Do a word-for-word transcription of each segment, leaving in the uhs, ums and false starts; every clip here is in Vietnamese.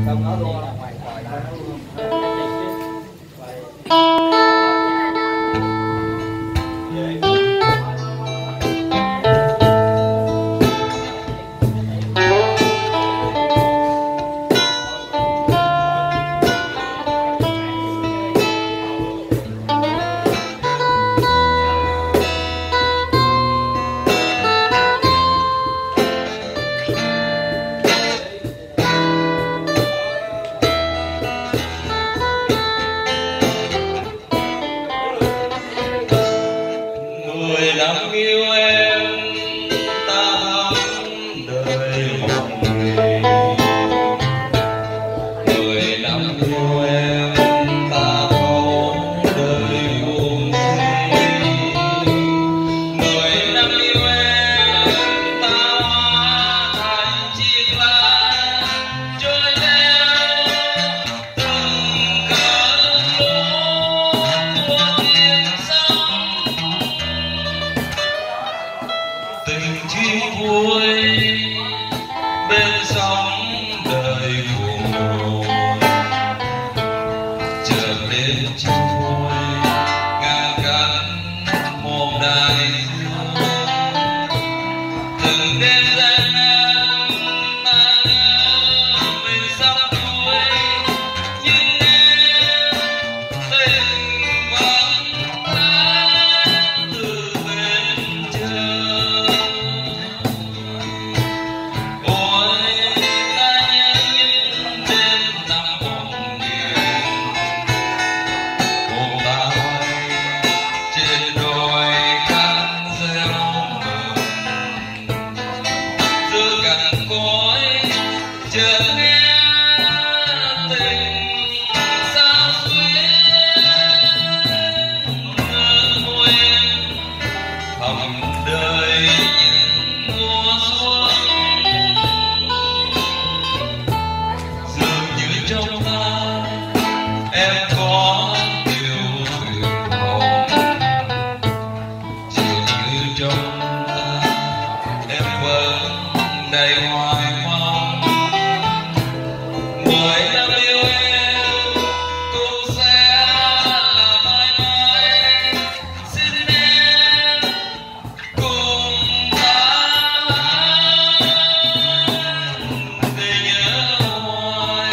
Lắm yêu em ta thắm đời một người, người lắm yêu em ta khổ đời buồn suy, người lắm yêu em ta hóa thành chiếc lá trôi theo từng cơn lũ của tiếng sóng. Tình chi vui bên sóng đời buồn rầu, chợt đến chi vui ngang cánh một đại dương. Từng đêm gian nan ta nhớ mình sắp cuối, nhưng em tình vẫn lá từ bên trời. Ôi ta nhớ những đêm nằm bồng điên, ôm ta trên đôi cánh rêu mừng, giữa cành cối chợt nghe tình sao xuyến ngỡ quên thầm đời những mùa xuân. Dường như trong ta em có điều tuyệt vọng, dường như trong ta em vẫn đầy hoài mong. Mười năm yêu em cũng sẽ là mãi mãi, xin em cùng ta để nhớ hoài.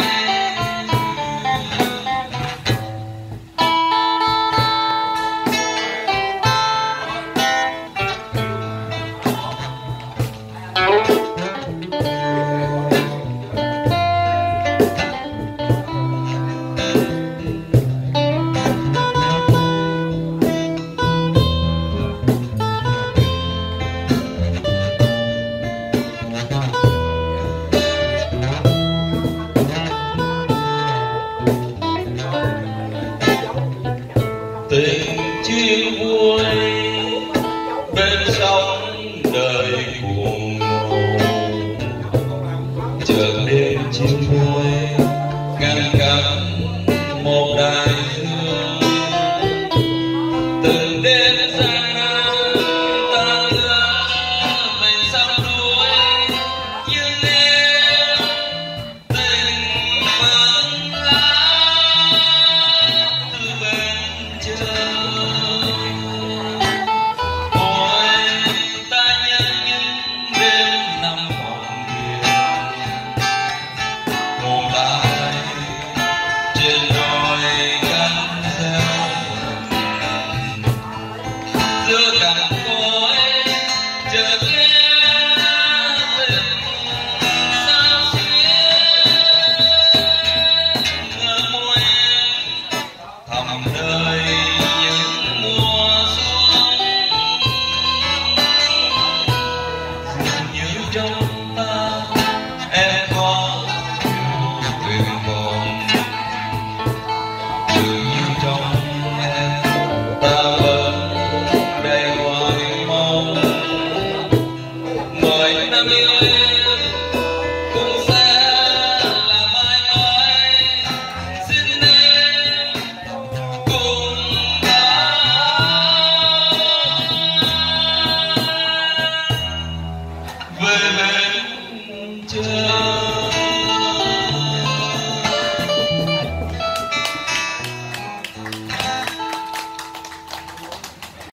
Tình chia vui bên sóng đời buồn rầu, chợt đêm chia vui